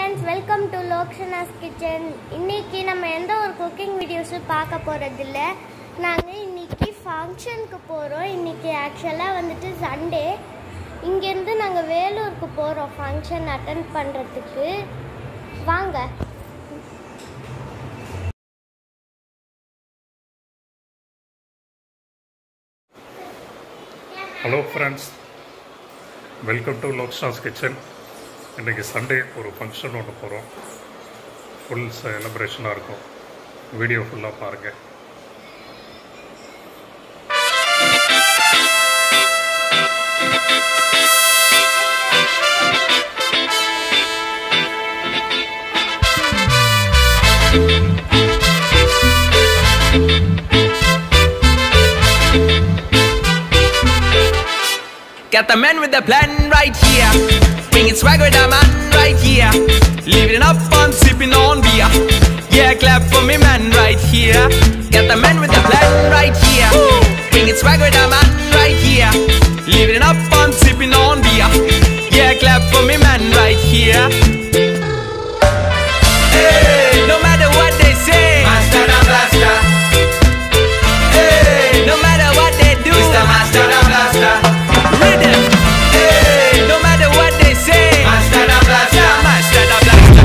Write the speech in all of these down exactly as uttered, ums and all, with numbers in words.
friends, welcome to Lokshana's Kitchen. இன்னைக்கு நம்ம எந்த ஒரு குக்கிங் வீடியோஸ் பார்க்க போறது இல்ல. நாங்க இன்னைக்கு ஃபங்க்ஷனுக்கு போறோம். இன்னைக்கு ஆக்சுவலா வந்துட்டு சண்டே. இங்க இருந்து நாங்க வேலூருக்கு போறோம் ஃபங்க்ஷன் அட்டெண்ட் பண்றதுக்கு. வாங்க. Hello friends, welcome to Lokshana's Kitchen. இன்றைக்கி சண்டே ஒரு ஃபங்க்ஷன் ஒன்று போகிறோம். ஃபுல் செலிப்ரேஷனாக இருக்கும். வீடியோ ஃபுல்லாக பாருங்கள். Got the man with the plan right here, bringing swag with the man right here, living it up on sipping on beer. Yeah, clap for me man right here. Got the man with the plan right here, bringing swag with the man right here, living it up on sipping on beer. Yeah, clap for me man right here. Hey, no matter what they say, master the blaster. Hey, no matter what they do, it's the master the blaster. Rhythm. Hey, no matter what they say, master the blaster, master the blaster.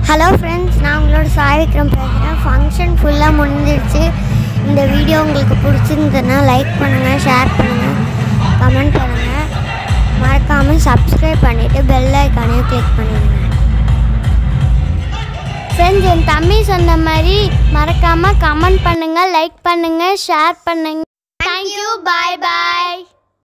Hello friends, நான் உங்களோட சாய் விக்ரம் பேசுகிறேன். Function ஃபுல்லாக முடிஞ்சிருச்சு. இந்த video உங்களுக்கு பிடிச்சிருந்ததுன்னா like பண்ணுங்கள், share பண்ணுங்கள், கமெண்ட் பண்ணுங்கள். மறக்காமல் சப்ஸ்கிரைப் பண்ணிவிட்டு பெல் ஐக்கானையும் கிளிக் பண்ணிடுங்க. ஃப்ரெண்ட்ஸ், என் தம்பி சொன்ன மாதிரி மறக்காமல் கமெண்ட் பண்ணுங்கள், லைக் பண்ணுங்கள், ஷேர் பண்ணுங்கள். தேங்க்யூ, பாய் பாய்.